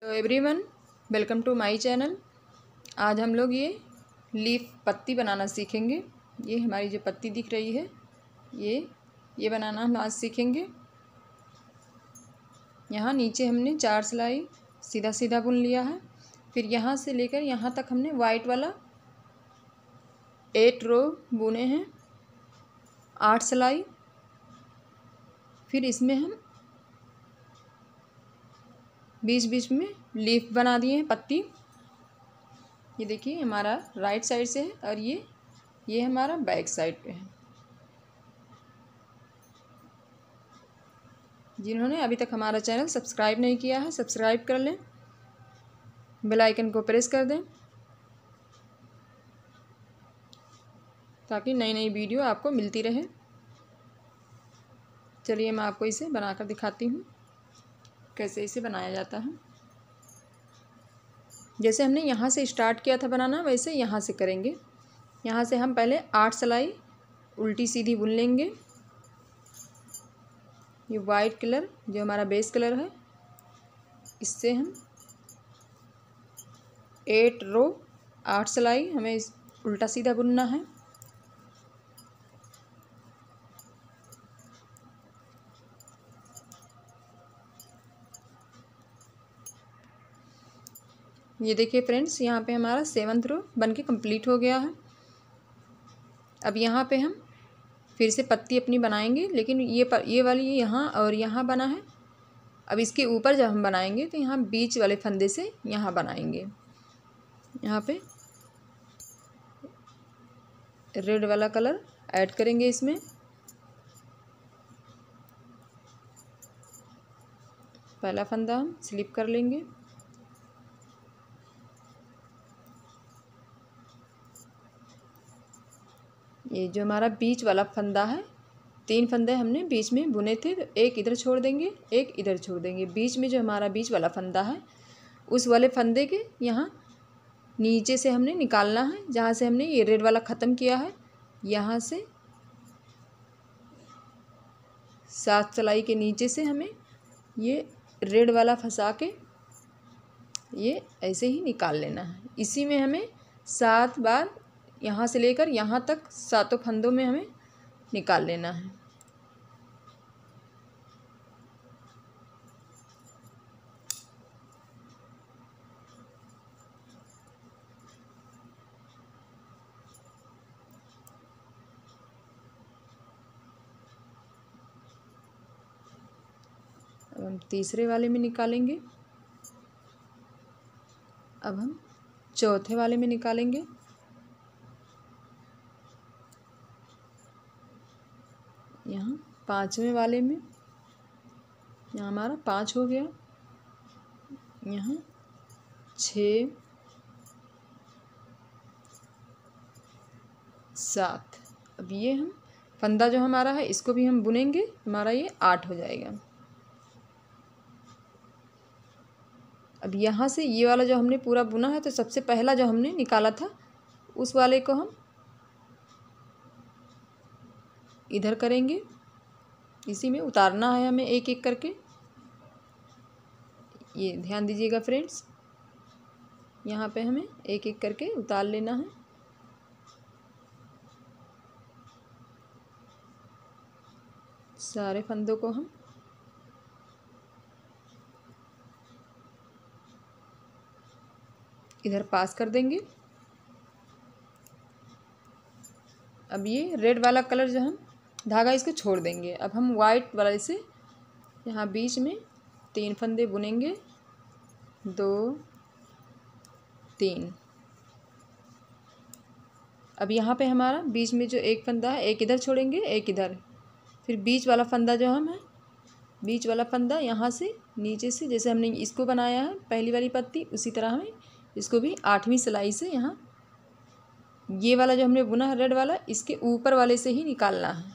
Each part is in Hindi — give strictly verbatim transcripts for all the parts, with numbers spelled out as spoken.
तो everyone, welcome to my channel. आज हम लोग ये लीफ पत्ती बनाना सीखेंगे। ये हमारी जो पत्ती दिख रही है ये ये बनाना हम आज सीखेंगे। यहाँ नीचे हमने चार सिलाई सीधा सीधा बुन लिया है। फिर यहाँ से लेकर यहाँ तक हमने वाइट वाला एट रो बुने हैं, आठ सिलाई। फिर इसमें हम बीच बीच में लीफ बना दिए हैं पत्ती। ये देखिए हमारा राइट साइड से है और ये ये हमारा बैक साइड पे है। जिन्होंने अभी तक हमारा चैनल सब्सक्राइब नहीं किया है, सब्सक्राइब कर लें, बेल आइकन को प्रेस कर दें ताकि नई नई वीडियो आपको मिलती रहे। चलिए मैं आपको इसे बनाकर दिखाती हूँ कैसे इसे बनाया जाता है। जैसे हमने यहाँ से स्टार्ट किया था बनाना, वैसे यहाँ से करेंगे। यहाँ से हम पहले आठ सिलाई उल्टी सीधी बुन लेंगे। ये वाइट कलर जो हमारा बेस कलर है, इससे हम एट रो आठ सिलाई हमें इस उल्टा सीधा बुनना है। ये देखिए फ्रेंड्स, यहाँ पे हमारा सेवंथ रो बन के कंप्लीट हो गया है। अब यहाँ पे हम फिर से पत्ती अपनी बनाएंगे, लेकिन ये पर, ये वाली यहाँ और यहाँ बना है। अब इसके ऊपर जब हम बनाएंगे तो यहाँ बीच वाले फंदे से यहाँ बनाएंगे। यहाँ पे रेड वाला कलर ऐड करेंगे इसमें। पहला फंदा हम स्लिप कर लेंगे। ये जो हमारा बीच वाला फंदा है, तीन फंदे हमने बीच में बुने थे, तो एक इधर छोड़ देंगे, एक इधर छोड़ देंगे। बीच में जो हमारा बीच वाला फंदा है, उस वाले फंदे के यहाँ नीचे से हमने निकालना है, जहाँ से हमने ये रेड वाला ख़त्म किया है। यहाँ से सात सिलाई के नीचे से हमें ये रेड वाला फंसा के ये ऐसे ही निकाल लेना है। इसी में हमें सात बार यहाँ से लेकर यहाँ तक सातों फंदों में हमें निकाल लेना है। अब हम तीसरे वाले में निकालेंगे। अब हम चौथे वाले में निकालेंगे। यहाँ पांचवें वाले में, यहाँ हमारा पाँच हो गया, यहाँ छः, सात। अब ये हम फंदा जो हमारा है इसको भी हम बुनेंगे, हमारा ये आठ हो जाएगा। अब यहाँ से ये वाला जो हमने पूरा बुना है, तो सबसे पहला जो हमने निकाला था उस वाले को हम इधर करेंगे। इसी में उतारना है हमें एक एक करके। ये ध्यान दीजिएगा फ्रेंड्स, यहाँ पे हमें एक एक करके उतार लेना है। सारे फंदों को हम इधर पास कर देंगे। अब ये रेड वाला कलर जो हम धागा इसको छोड़ देंगे। अब हम वाइट वाले से यहाँ बीच में तीन फंदे बुनेंगे, दो, तीन। अब यहाँ पे हमारा बीच में जो एक फंदा है, एक इधर छोड़ेंगे, एक इधर। फिर बीच वाला फंदा जो हम है, बीच वाला फंदा यहाँ से नीचे से जैसे हमने इसको बनाया है पहली वाली पत्ती, उसी तरह हमें इसको भी आठवीं सिलाई से यहाँ ये वाला जो हमने बुना है रेड वाला, इसके ऊपर वाले से ही निकालना है।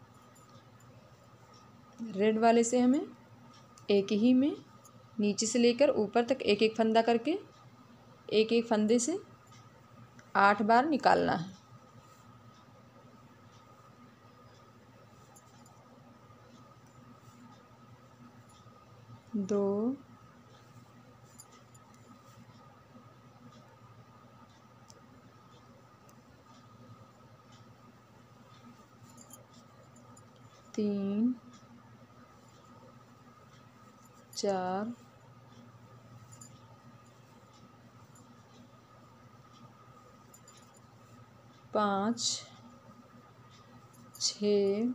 रेड वाले से हमें एक ही में नीचे से लेकर ऊपर तक एक एक फंदा करके एक एक फंदे से आठ बार निकालना है। दो, तीन, चार, पाँच, छः,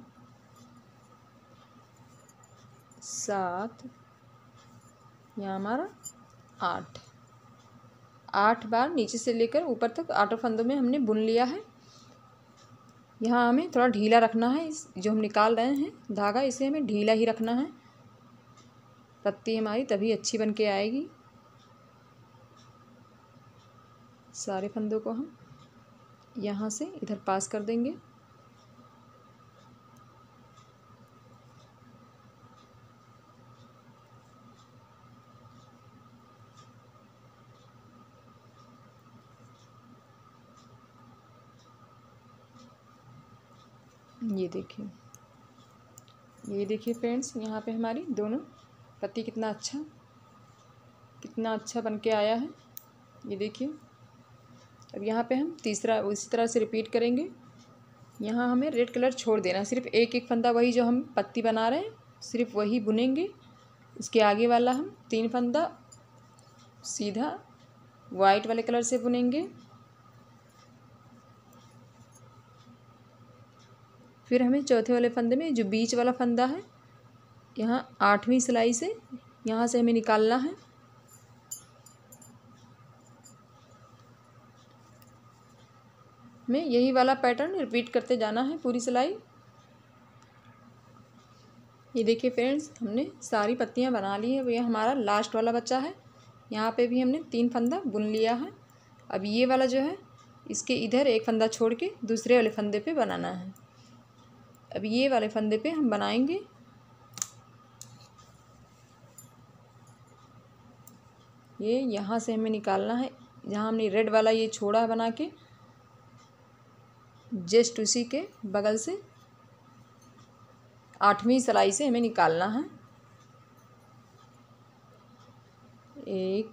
सात, यहाँ हमारा आठ आठ बार नीचे से लेकर ऊपर तक आठों फंदों में हमने बुन लिया है। यहाँ हमें थोड़ा ढीला रखना है, इस जो हम निकाल रहे हैं धागा इसे हमें ढीला ही रखना है, पत्ती हमारी तभी अच्छी बन के आएगी। सारे फंदों को हम यहाँ से इधर पास कर देंगे। ये देखिए, ये देखिए फ्रेंड्स, यहाँ पे हमारी दोनों पत्ती कितना अच्छा कितना अच्छा बन के आया है। ये देखिए, अब यहाँ पे हम तीसरा उसी तरह से रिपीट करेंगे। यहाँ हमें रेड कलर छोड़ देना, सिर्फ एक एक फंदा वही जो हम पत्ती बना रहे हैं सिर्फ वही बुनेंगे। इसके आगे वाला हम तीन फंदा सीधा वाइट वाले कलर से बुनेंगे। फिर हमें चौथे वाले फंदे में जो बीच वाला फंदा है, यहाँ आठवीं सिलाई से यहाँ से हमें निकालना है। हमें यही वाला पैटर्न रिपीट करते जाना है पूरी सिलाई। ये देखिए फ्रेंड्स, हमने सारी पत्तियाँ बना ली है। अब ये हमारा लास्ट वाला बचा है, यहाँ पे भी हमने तीन फंदा बुन लिया है। अब ये वाला जो है इसके इधर एक फंदा छोड़ के दूसरे वाले फंदे पे बनाना है। अब ये वाले फंदे पे हम बनाएंगे। ये यहाँ से हमें निकालना है, जहाँ हमने रेड वाला ये छोड़ा है बना के, जस्ट उसी के बगल से आठवीं सिलाई से हमें निकालना है। एक,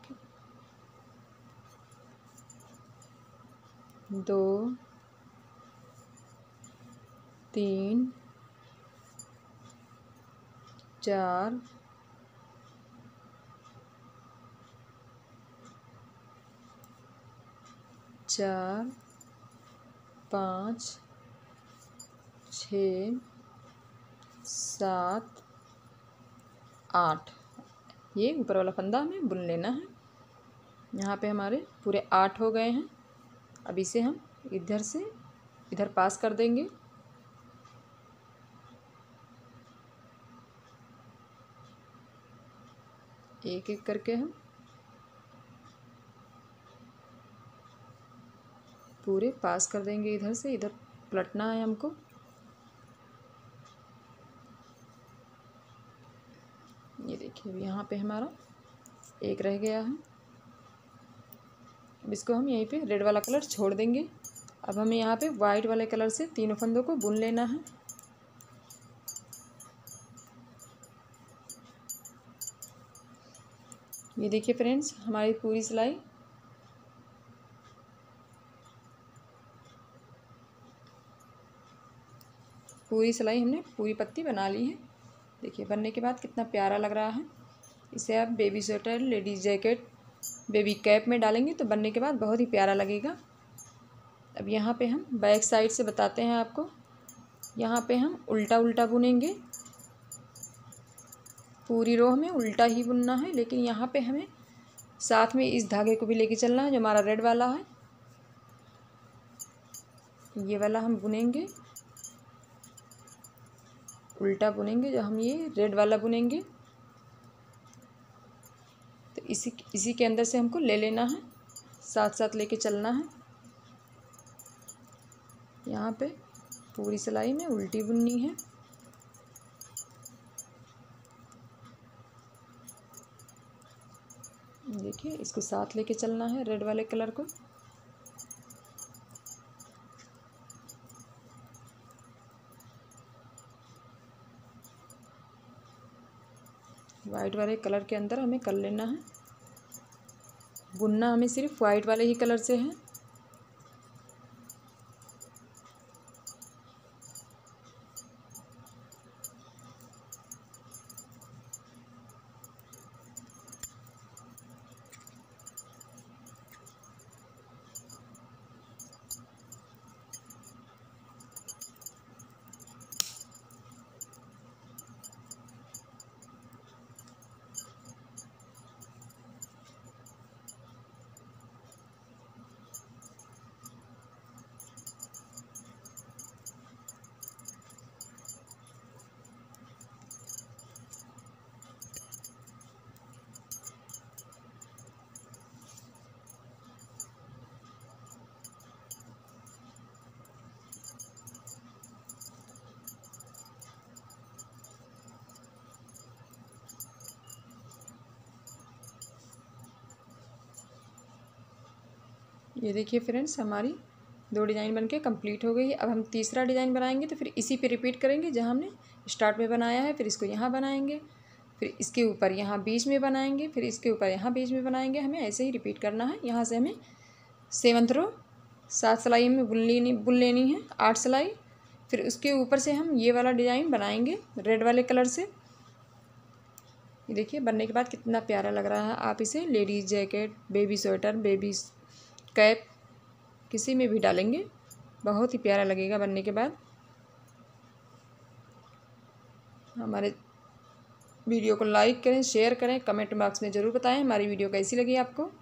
दो, तीन, चार, चार, पाँच, छः, सात, आठ। ये ऊपर वाला फंदा हमें बुन लेना है। यहाँ पे हमारे पूरे आठ हो गए हैं। अब इसे हम इधर से इधर पास कर देंगे। एक एक करके हम पूरे पास कर देंगे। इधर से इधर पलटना है हमको। ये देखिए, अब यहाँ पे हमारा एक रह गया है। अब इसको हम यहीं पे रेड वाला कलर छोड़ देंगे। अब हमें यहाँ पे वाइट वाले कलर से तीनों फंदों को बुन लेना है। ये देखिए फ्रेंड्स, हमारी पूरी सिलाई पूरी सिलाई हमने पूरी पत्ती बना ली है। देखिए बनने के बाद कितना प्यारा लग रहा है। इसे आप baby sweater, ladies jacket, baby cap में डालेंगे तो बनने के बाद बहुत ही प्यारा लगेगा। अब यहाँ पे हम बैक साइड से बताते हैं आपको। यहाँ पे हम उल्टा उल्टा बुनेंगे। पूरी रो हमें उल्टा ही बुनना है, लेकिन यहाँ पे हमें साथ में इस धागे को भी लेके चलना है जो हमारा रेड वाला है। ये वाला हम बुनेंगे, उल्टा बुनेंगे। जो हम ये रेड वाला बुनेंगे तो इसी इसी के अंदर से हमको ले लेना है, साथ साथ लेके चलना है। यहाँ पे पूरी सिलाई में उल्टी बुननी है। देखिए, इसको साथ लेके चलना है रेड वाले कलर को। वाइट वाले कलर के अंदर हमें कर लेना है। बुनना हमें सिर्फ वाइट वाले ही कलर से है। ये देखिए फ्रेंड्स, हमारी दो डिज़ाइन बनके कंप्लीट हो गई है। अब हम तीसरा डिज़ाइन बनाएंगे तो फिर इसी पे रिपीट करेंगे जहाँ हमने स्टार्ट में बनाया है। फिर इसको यहाँ बनाएंगे, फिर इसके ऊपर यहाँ बीच में बनाएंगे, फिर इसके ऊपर यहाँ बीच में बनाएंगे। हमें ऐसे ही रिपीट करना है। यहाँ से हमें सेवंथ रो सात सिलाई में बुन लेनी बुन लेनी है, आठ सिलाई। फिर उसके ऊपर से हम ये वाला डिज़ाइन बनाएंगे रेड वाले कलर से। ये देखिए बनने के बाद कितना प्यारा लग रहा है। आप इसे ladies jacket, baby sweater, baby cap किसी में भी डालेंगे, बहुत ही प्यारा लगेगा बनने के बाद। हमारे वीडियो को लाइक करें, शेयर करें, कमेंट बॉक्स में ज़रूर बताएं हमारी वीडियो कैसी लगी आपको।